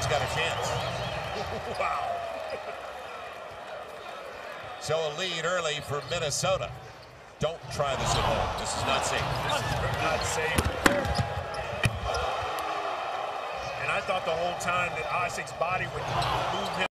got a chance. Wow. So a lead early for Minnesota. Don't try this at home. This is not safe. This is not safe. And I thought the whole time that Asik's body would move him